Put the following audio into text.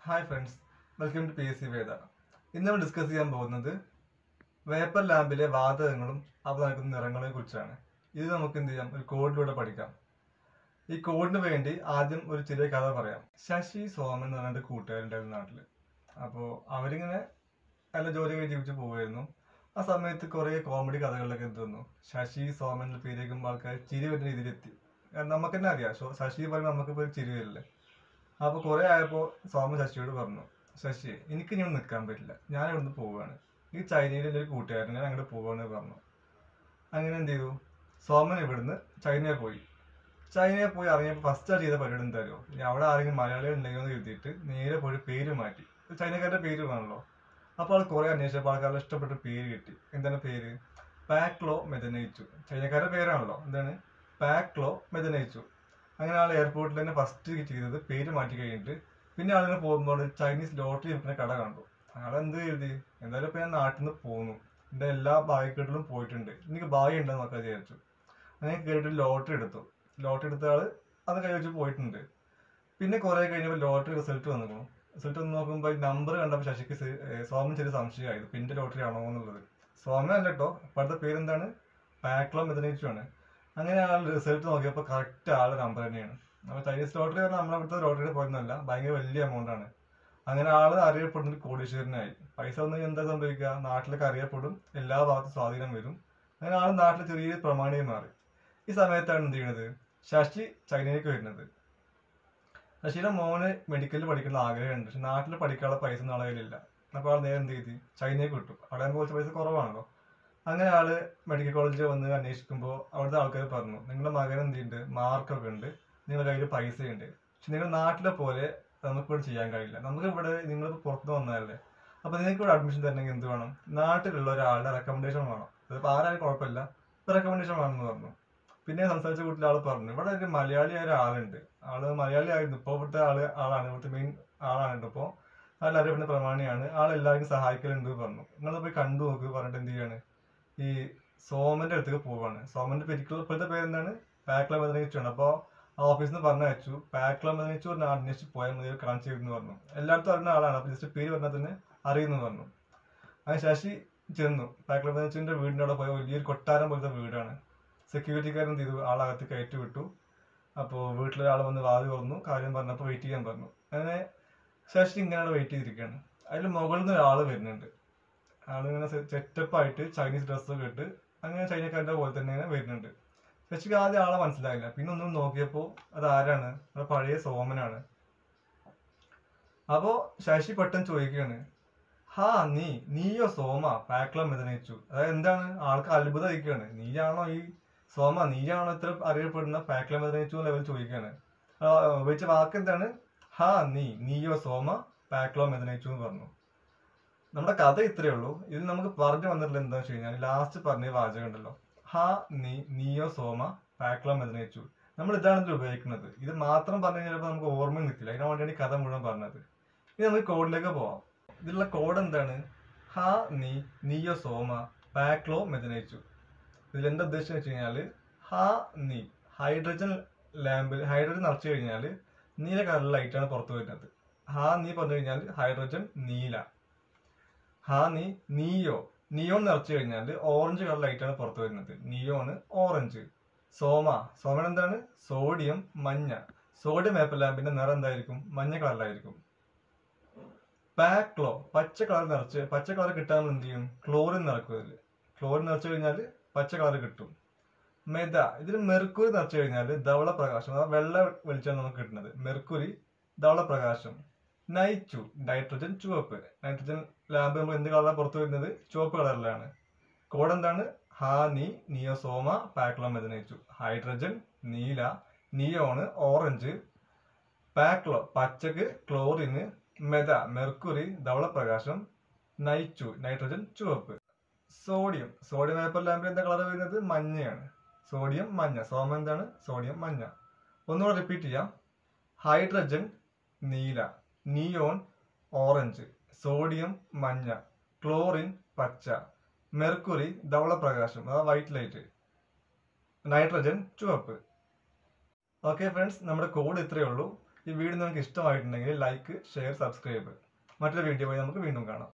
Hi friends, welcome to PSC വേദ. ഇന്ന് നമ്മൾ ഡിസ്കസ് ചെയ്യാൻ പോകുന്നത് വേപ്പർ ലാമ്പിലെ വാതകങ്ങളും അവ നൽകുന്ന നിറങ്ങളെ കുറിച്ചാണ്. ഇത് നമുക്ക് എന്ത് ചെയ്യാം, ഒരു കോഡിലൂടെ പഠിക്കാം. ഈ കോഡിന് വേണ്ടി ആദ്യം ഒരു ചെറിയ കഥ പറയാം. ശശി സോമൻ എന്ന് പറഞ്ഞ കൂട്ടുകാരുണ്ടായിരുന്നു നാട്ടില്. അപ്പോൾ അവരിങ്ങനെ നല്ല ജോലിയൊക്കെ ജീവിച്ച് പോവുമായിരുന്നു. ആ സമയത്ത് കുറെ കോമഡി കഥകളിലൊക്കെ എന്ത് വന്നു, ശശി സോമൻ എന്ന പേര് കേൾക്കുമ്പോൾ ആൾക്കാർ ചിരി വരുന്ന രീതിയിലെത്തി. കാരണം നമുക്ക് തന്നെ അറിയാം, ശശി പറയുമ്പോൾ നമുക്കിപ്പോൾ ഒരു ചിരി വരില്ലേ. അപ്പോൾ കുറെ ആയപ്പോൾ സോമൻ ശശിയോട് പറഞ്ഞു, ശശി എനിക്ക് ഇനി നിൽക്കാൻ പറ്റില്ല, ഞാൻ ഇവിടുന്ന് പോവുകയാണ്, ഈ ചൈനയിലെ ഒരു കൂട്ടുകാരൻ, ഞാൻ അങ്ങോട്ട് പോവുകയാണ് പറഞ്ഞു. അങ്ങനെ എന്ത് ചെയ്തു, സോമൻ ഇവിടുന്ന് ചൈനയിൽ പോയി ഇറങ്ങിയപ്പോൾ ഫസ്റ്റ് ചെയ്ത പരിപാടി എന്തായാലും ഇനി അവിടെ ആരെങ്കിലും മലയാളികൾ ഉണ്ടെങ്കിൽ എന്ന് എഴുതിയിട്ട് നേരെ പോയി പേര് മാറ്റി. ചൈനക്കാരുടെ പേര് വേണമല്ലോ. അപ്പോൾ ആൾ കുറെ അന്വേഷിച്ചപ്പോൾ ആൾക്കാരുടെ ഇഷ്ടപ്പെട്ട പേര് കിട്ടി. എന്താണ് പേര്? പാക്ലോ മെഥനൈച്ചു. ചൈനക്കാരുടെ പേരാണല്ലോ. എന്താണ്? പാക്ലോ മെഥനൈച്ചു. അങ്ങനെ ആൾ എയർപോർട്ടിൽ തന്നെ ഫസ്റ്റ് ചെയ്തത് പേര് മാറ്റി കഴിഞ്ഞിട്ട് പിന്നെ ആളിങ്ങനെ പോകുമ്പോൾ ചൈനീസ് ലോട്ടറി വിൽക്കുന്ന കട കണ്ടു. ആളെന്ത് എഴുതി, എന്തായാലും ഇപ്പൊ ഞാൻ നാട്ടിൽ നിന്ന് പോന്നു, എന്റെ എല്ലാ ഭാഗ്യക്കെട്ടിലും പോയിട്ടുണ്ട്, എനിക്ക് ഭാഗ്യം ഉണ്ടെന്ന് നോക്കാൻ വിചാരിച്ചു. അങ്ങനെ കേട്ടിട്ട് ലോട്ടറി എടുത്ത ആള് അത് കഴിച്ച് പോയിട്ടുണ്ട്. പിന്നെ കുറെ കഴിഞ്ഞപ്പോൾ ലോട്ടറി റിസൾട്ട് വന്നു. റിസൾട്ട് വന്ന് നോക്കുമ്പോൾ നമ്പർ കണ്ടപ്പോൾ ശശിക്ക് സോമൻ ചെറിയ സംശയമായത്, പിന്നെ ലോട്ടറി ആണോ എന്നുള്ളത്. സോമൻ അല്ല കേട്ടോ, ഇപ്പോഴത്തെ പേരെന്താണ്, പാക്ലോ മെഥനൈച്ചു ആണ്. അങ്ങനെ ആൾ റിസൾട്ട് നോക്കിയപ്പോൾ കറക്റ്റ് ആളുടെ നമ്പർ തന്നെയാണ്. അപ്പോൾ ചൈനീസ് ലോട്ടറി പറഞ്ഞാൽ നമ്മളെ ഇവിടുത്തെ ലോട്ടറി പോയിരുന്നല്ല, ഭയങ്കര വലിയ എമൗണ്ട് ആണ്. അങ്ങനെ ആള് അറിയപ്പെടുന്ന ഒരു കോടീശ്വരനായി. പൈസ വന്നു എന്താ സംഭവിക്കുക, നാട്ടിലൊക്കെ അറിയപ്പെടും, എല്ലാ ഭാഗത്തും സ്വാധീനം വരും. അങ്ങനെ ആള് നാട്ടിൽ ചെറിയൊരു പ്രമാണിയായി മാറി. ഈ സമയത്താണ് എന്ത് ചെയ്യുന്നത്, ശശി ചൈനയിലേക്ക് വരുന്നത്. ശശിയുടെ മോന് മെഡിക്കലിൽ പഠിക്കുന്ന ആഗ്രഹമുണ്ട്, പക്ഷെ നാട്ടിൽ പഠിക്കാനുള്ള പൈസ ഒന്നും കയ്യിലില്ല. അപ്പോൾ ആൾ നേരെ എന്ത് ചെയ്തു, ചൈനയ്ക്ക് വിട്ടു. അവിടെ കുറച്ച് പൈസ കുറവാണല്ലോ. അങ്ങനെ ആള് മെഡിക്കൽ കോളേജിൽ വന്ന് അന്വേഷിക്കുമ്പോൾ അവിടുത്തെ ആൾക്കാർ പറഞ്ഞു, നിങ്ങളുടെ മകൻ എന്ത് ചെയ്യുന്നുണ്ട്, മാർക്കൊക്കെ ഉണ്ട്, നിങ്ങളുടെ കയ്യിൽ പൈസ ഉണ്ട്, പക്ഷെ നിങ്ങളുടെ നാട്ടിലെ പോലെ നമുക്കിവിടെ ചെയ്യാൻ കഴിയില്ല, നമുക്കിവിടെ നിങ്ങളിപ്പോൾ പുറത്ത് വന്നതല്ലേ, അപ്പൊ നിങ്ങൾക്ക് ഇവിടെ അഡ്മിഷൻ തരണമെങ്കിൽ എന്ത് വേണം, നാട്ടിലുള്ള ഒരാളുടെ റെക്കമെൻഡേഷൻ വേണം. അതിപ്പോൾ ആരായാലും കുഴപ്പമില്ല, റെക്കമെൻഡേഷൻ വേണമെന്ന് പറഞ്ഞു. പിന്നെ സംസാരിച്ച വീട്ടിൽ ആൾ പറഞ്ഞു, ഇവിടെ ഒരു മലയാളിയായ ഒരാളുണ്ട്, ആള് മലയാളി ആയിരുന്നു, ഇപ്പോൾ ഇവിടുത്തെ ആളാണ്, ഇവിടുത്തെ മെയിൻ ആളാണ്. ഇപ്പോൾ ആൾ അറിയപ്പെടുന്ന പ്രമാണിയാണ്, ആൾ എല്ലാവർക്കും സഹായിക്കലുണ്ട് പറഞ്ഞു. നിങ്ങൾ പോയി കണ്ടു നോക്ക് പറഞ്ഞിട്ട് എന്ത് ചെയ്യാണ്, ഈ സോമന്റെ അടുത്തേക്ക് പോവാണ്. സോമന്റെ ഇപ്പോഴത്തെ പേരെന്താണ്, പാക്ലോ മെഥനൈച്ചു ആണ്. അപ്പോൾ ആ ഓഫീസിൽ നിന്ന് പറഞ്ഞയച്ചു, പാക്ലോ മെഥനൈച്ചു ഒരു അന്വേഷിച്ച് പോയാൽ മതി, കാണിച്ചു തരുന്നു പറഞ്ഞു. എല്ലായിടത്തും അറിയുന്ന ആളാണ്, അപ്പൊ ജസ്റ്റ് പേര് പറഞ്ഞാൽ തന്നെ അറിയുന്നു പറഞ്ഞു. അങ്ങനെ ശശി ചെന്നു, പാക്ലോ മെഥനൈച്ചുവിന്റെ വീടിന്റെ അവിടെ പോയ വലിയൊരു കൊട്ടാരം പോലത്തെ വീടാണ്. സെക്യൂരിറ്റിക്കാരൻ എന്ത് ചെയ്തു, ആളകത്ത് കയറ്റി വിട്ടു. അപ്പോൾ വീട്ടിലൊരാൾ വന്ന് വാതിൽ തുറന്നു, കാര്യം പറഞ്ഞപ്പോൾ വെയിറ്റ് ചെയ്യാൻ പറഞ്ഞു. അങ്ങനെ ശശി ഇങ്ങനെ വെയിറ്റ് ചെയ്തിരിക്കുകയാണ്. അതിൽ മുകളിൽ നിന്ന് ഒരാൾ വരുന്നുണ്ട്. ആളിങ്ങനെ സെറ്റപ്പ് ആയിട്ട് ചൈനീസ് ഡ്രസ്സൊക്കെ ഇട്ട് അങ്ങനെ ചൈനക്കാരുടെ പോലെ തന്നെ വരുന്നുണ്ട്. ശശിക്ക് ആദ്യം ആളെ മനസ്സിലായില്ല. പിന്നെ ഒന്നും നോക്കിയപ്പോൾ അത് ആരാണ്, അത് പഴയ സോമനാണ്. അപ്പോ ശശി പെട്ടെന്ന് ചോദിക്കുകയാണ്, ഹാ നീയോ സോമ, പാക്ലോ മെഥനൈച്ചു. അതായത് എന്താണ്, ആൾക്ക് അത്ഭുതമായിരിക്കുകയാണ്, നീയാണോ ഈ സോമ, നീയാണോ ഇത്ര അറിയപ്പെടുന്ന പാക്ലോ മെഥനൈച്ചു ലെവൽ ചോദിക്കുകയാണ്. ഉപയോഗിച്ച വാക്ക് എന്താണ്, ഹാ നീയോ സോമ പാക്ലോ മെഥനൈച്ചു എന്ന് പറഞ്ഞു. നമ്മുടെ കഥ ഇത്രയേ ഉള്ളൂ. ഇതിൽ നമുക്ക് പറഞ്ഞു വന്നിട്ടുള്ള എന്താണെന്ന് വെച്ച് കഴിഞ്ഞാൽ ലാസ്റ്റ് പറഞ്ഞ വാചകം ഉണ്ടല്ലോ, ഹാ നീയോ സോമ പാക്ലോ മെഥനൈച്ചു. നമ്മൾ ഇതാണ് ഇതിൽ ഉപയോഗിക്കുന്നത്. ഇത് മാത്രം പറഞ്ഞു കഴിഞ്ഞാൽ നമുക്ക് ഓർമ്മ നിൽക്കില്ല, അതിനു വേണ്ടിയാണ് ഈ കഥ മുഴുവൻ പറഞ്ഞത്. ഇനി നമുക്ക് കോഡിലേക്ക് പോവാം. ഇതിലുള്ള കോഡ് എന്താണ്, ഹാ നീയോ സോമ പാക്ലോ മെഥനൈച്ചു. ഇതിൽ എന്താ ഉദ്ദേശം വെച്ച് കഴിഞ്ഞാല്, ഹാ ഹൈഡ്രജൻ ലാമ്പിൽ ഹൈഡ്രജൻ നിറച്ചു കഴിഞ്ഞാൽ നീല കളർ ലൈറ്റാണ് പുറത്തു വരുന്നത്. ഹാ പറഞ്ഞു കഴിഞ്ഞാൽ ഹൈഡ്രജൻ നീല. ഹാ നിയോൺ നിറച്ചു കഴിഞ്ഞാൽ ഓറഞ്ച് കളർ ലൈറ്റാണ് പുറത്തു വരുന്നത്, നിയോണ് ഓറഞ്ച്. സോമൻ എന്താണ്, സോഡിയം മഞ്ഞ. സോഡിയം വേപ്പർ ലാമ്പിന്റെ നിറം എന്തായിരിക്കും, മഞ്ഞ കളറിലായിരിക്കും. പാക്ലോ പച്ച കളർ കിട്ടാൻ എന്ത് ചെയ്യും, ക്ലോറിൻ നിറക്കും. ക്ലോറിൻ നിറച്ചു കഴിഞ്ഞാൽ പച്ച കളർ കിട്ടും. ഇതിൽ മെർക്കുറി നിറച്ചു കഴിഞ്ഞാൽ ധവള പ്രകാശം, അതായത് വെള്ള വെളിച്ചാണ് നമുക്ക് കിട്ടുന്നത്. മെർക്കുറി ധവള പ്രകാശം. നൈട്രജൻ ചുവപ്പ്. നൈട്രജൻ ലാമ്പ് നമ്മൾ എന്ത് കളറാണ് പുറത്തു വരുന്നത്, ചുവപ്പ് കളറിലാണ്. കോഡ് എന്താണ്, ഹാ നിയോ സോമ പാക്ലോ മെഥനൈച്ചു. ഹൈഡ്രജൻ നീല, നിയോണ് ഓറഞ്ച്, പാക്ലോ പച്ചക്ക്, ക്ലോറിന്, മെർക്കുറി ധവള പ്രകാശം, നൈട്രജൻ ചുവപ്പ്. സോഡിയം വേപ്പർ ലാമ്പിൽ എന്താ കളർ വരുന്നത്, മഞ്ഞയാണ്. സോഡിയം മഞ്ഞ. സോമ എന്താണ്, സോഡിയം മഞ്ഞ. ഒന്നുകൂടെ റിപ്പീറ്റ് ചെയ്യാം, ഹൈഡ്രജൻ നീല, നിയോൺ ഓറഞ്ച്, സോഡിയം മഞ്ഞ, ക്ലോറിൻ പച്ച, മെർക്കുറി ധവള പ്രകാശം അഥവാ വൈറ്റ് ലൈറ്റ്, നൈട്രജൻ ചുവപ്പ്. ഓക്കെ ഫ്രണ്ട്സ്, നമ്മുടെ കോഡ് ഇത്രയേ ഉള്ളൂ. ഈ വീഡിയോ നിങ്ങൾക്ക് ഇഷ്ടമായിട്ടുണ്ടെങ്കിൽ ലൈക്ക്, ഷെയർ, സബ്സ്ക്രൈബ്. മറ്റൊരു വീഡിയോ വഴി നമുക്ക് വീണ്ടും കാണാം.